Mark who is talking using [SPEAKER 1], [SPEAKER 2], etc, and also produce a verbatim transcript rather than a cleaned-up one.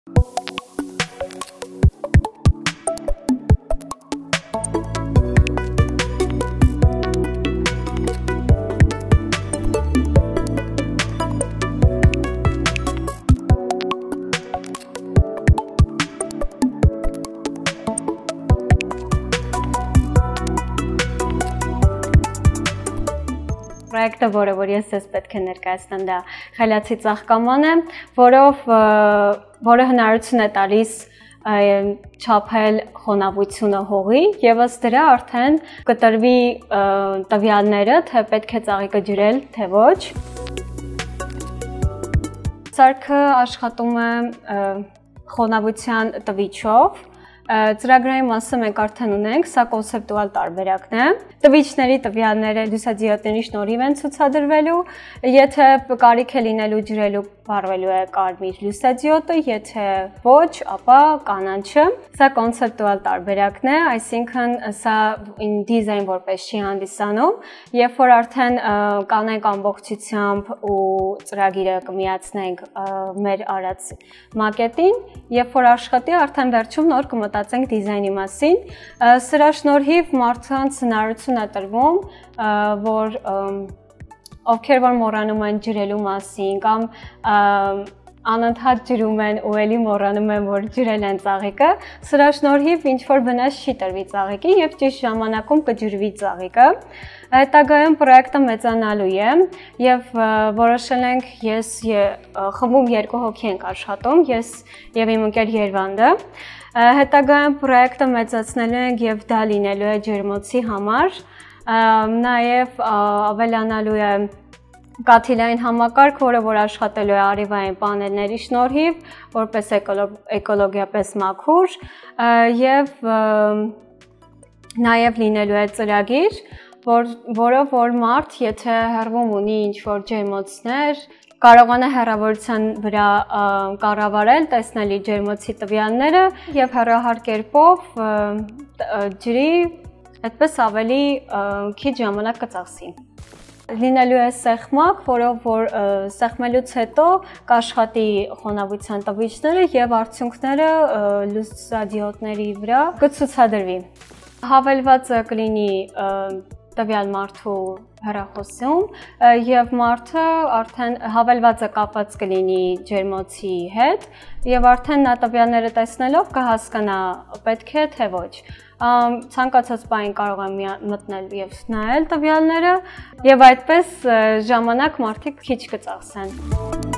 [SPEAKER 1] Պրոյեկտը, որը որ ես ես պետք է ներկայացնեմ, դա Խելացի ծաղկամանը, որով որը հնարավորություն է տալիս չափել խոնավությունը հողի եւ ըստ դրա արդեն կտրվի տվյալները, թե պետք է ծաղիկը ջրել, թե ոչ։ Սարքը աշխատում է խոնավության տվիչով։ Ծրագրային մասը մենք արդեն ունենք, սա կոնցեպտուալ տարբերակն է։ Տվիչների տվյալները լուսադիոդների շնորհիվ են ցուցադրվելու, եթե կարիք է լինելու ջրելու վառվելու է կարմիր լուսադիոդը, եթե ոչ, ապա կանաչը։ Սա կոնցեպտուալ տարբերակն է, այսինքն սա դիզայն որպես չի հանդիսանում, երբ որ արդեն կանենք ամբողջությամբ ու ծրագիրը կմիացնենք մեր արած մակետին, երբ որ աշխատի, արդեն վերջում նոր կմտածենք դիզայնի մասին։ Սրա շնորհիվ մարդկանց հնարավորություն է տրվում, որ ովքեր որ մոռանում են ջրելու մասին կամ անընդհատ ջրում են ու էլի մոռանում են, որ ջրել են ծաղիկը, սրա շնորհիվ ինչ-որ վնաս չի տրվի ծաղիկին եւ ճիշտ ժամանակում կջրվի ծաղիկը։ Հետագայում պրոյեկտը մեծանալու է եւ որոշել ենք ես խմբում երկու հոգի ենք աշխատում, ես եւ իմ ընկեր Երվանդը։ Հետագայում պրոյեկտը մեծացնելու ենք եւ դա լինելու է ջերմոցի համար, նաեւ ավելանալու է կաթիլային համակարգ, որը որ աշխատելու է արիվային պանելների շնորհիվ, որպես էկոլոգիապես մաքուր եւ նաեւ լինելու է ծրագիր, որը որ մարդ, եթե հեռվում ունի ինչ-որ ջերմոցներ, կարողանա հեռավորության վրա կառավարել, տեսնել իր ջերմոցի տվյալները եւ հեռահար կերպով ջրի, այդպես ավելի քիչ ժամանակ կծախսի։ Լինելու է սեղմակ, որով որ սեղմելուց հետո կաշխատի խոնավության տվիչները եւ արդյունքները լուսադիոդների վրա կցուցադրվի։ Հավելվածը կլինի տվյալ մարդու հեռախոսում եւ մարդը արդեն հավելվածը կապված կլինի ջերմոցի հետ եւ արդեն նա տվյալները տեսնելով կհասկանա պետք է թե ոչ։ Ցանկացած բան կարող է մտնել եւ նայել տվյալները եւ այդպես ժամանակ մարդիկ քիչ կծախսեն։